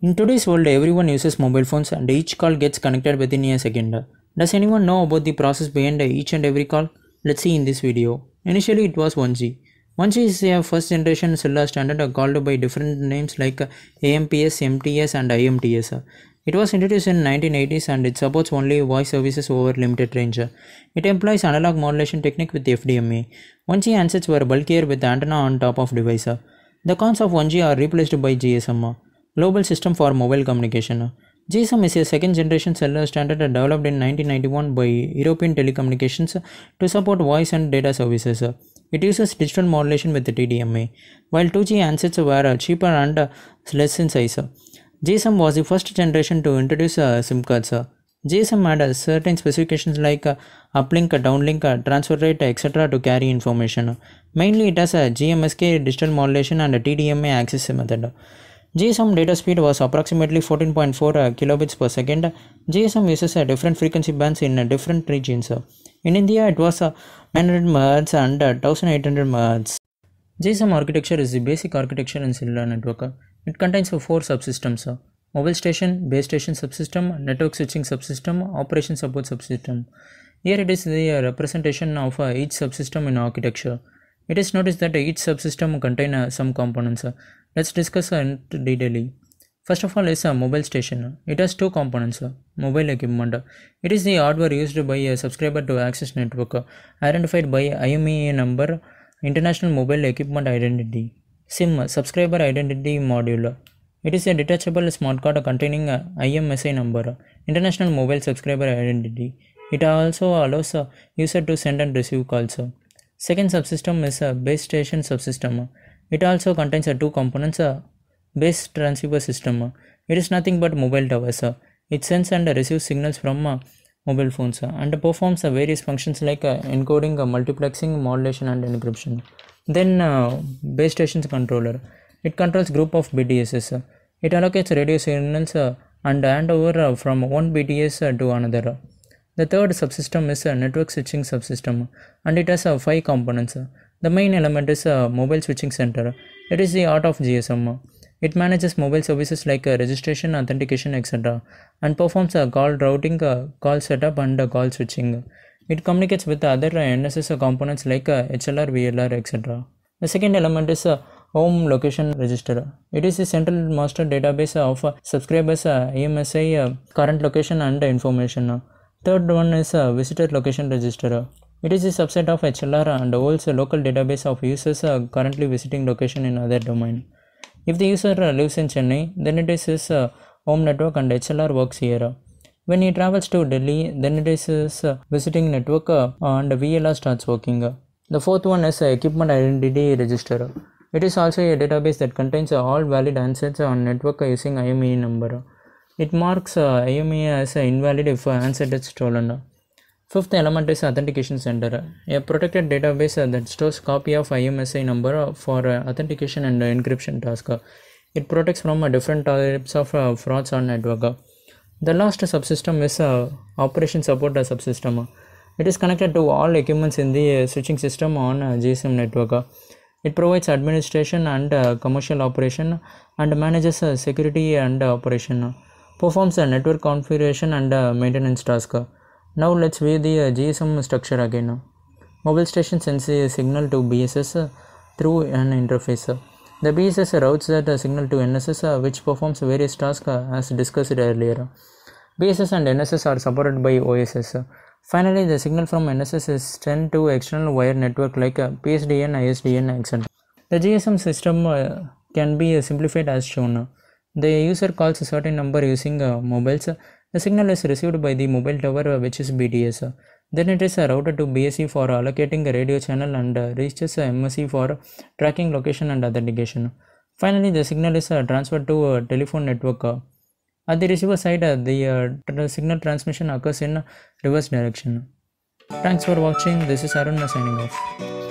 In today's world, everyone uses mobile phones and each call gets connected within a second. Does anyone know about the process behind each and every call? Let's see in this video. Initially, it was 1G. 1G is a first generation cellular standard called by different names like AMPS, MTS and IMTS. It was introduced in 1980s and it supports only voice services over limited range. It employs analog modulation technique with FDMA. 1G handsets were bulkier with antenna on top of device. The cons of 1G are replaced by GSM, Global System for Mobile Communication. GSM is a second generation cellular standard developed in 1991 by European Telecommunications to support voice and data services. It uses digital modulation with TDMA, while 2G handsets were cheaper and less in size. GSM was the first generation to introduce SIM cards. GSM had certain specifications like uplink, downlink, transfer rate, etc. to carry information. Mainly it has a GMSK digital modulation and a TDMA access method. GSM data speed was approximately 14.4 kilobits per second. GSM uses different frequency bands in different regions. In India, it was 900 MHz and 1800 MHz. GSM architecture is the basic architecture in cellular network. It contains 4 subsystems: mobile station, base station subsystem, network switching subsystem, operation support subsystem. Here it is the representation of each subsystem in architecture. It is noticed that each subsystem contains some components. Let's discuss in detail. First of all is a mobile station. It has 2 components. Mobile equipment. It is the hardware used by a subscriber to access network, identified by IMEI number, International Mobile Equipment Identity. SIM, Subscriber Identity Module. It is a detachable smart card containing IMSI number, International Mobile Subscriber Identity. It also allows a user to send and receive calls. Second subsystem is a base station subsystem. It also contains 2 components: base transceiver system. It is nothing but mobile towers. It sends and receives signals from mobile phones and performs various functions like encoding, multiplexing, modulation and encryption. Then base station's controller. It controls group of BTSs. It allocates radio signals and hand over from one BTS to another. The third subsystem is a network switching subsystem and it has 5 components. The main element is a mobile switching center. It is the heart of GSM. It manages mobile services like registration, authentication, etc. and performs call routing, call setup and call switching. It communicates with other NSS components like HLR, VLR, etc. The second element is a home location register. It is the central master database of subscribers' AMSI current location and information. Third one is a visitor location register. It is a subset of HLR and holds a local database of users currently visiting location in other domain. If the user lives in Chennai, then it is his home network and HLR works here. When he travels to Delhi, then it is his visiting network and VLR starts working. The fourth one is equipment identity register. It is also a database that contains all valid handsets on network using IMEI number. It marks IMEI as invalid if handset is stolen. Fifth element is authentication center, a protected database that stores copy of IMSI number for authentication and encryption task. It protects from different types of frauds on network. The last subsystem is operation support subsystem. It is connected to all equipments in the switching system on GSM network. It provides administration and commercial operation and manages security and operation. Performs a network configuration and maintenance task. Now let's view the GSM structure again. Mobile station sends a signal to BSS through an interface. The BSS routes that signal to NSS which performs various tasks as discussed earlier. BSS and NSS are supported by OSS. Finally, the signal from NSS is sent to external wire network like PSDN, ISDN, etc. The GSM system can be simplified as shown. The user calls a certain number using mobiles. The signal is received by the mobile tower which is BTS. Then it is routed to BSC for allocating a radio channel and reaches MSC for tracking location and authentication. Finally, the signal is transferred to a telephone network. At the receiver side, the signal transmission occurs in reverse direction. Thanks for watching. This is Arun signing off.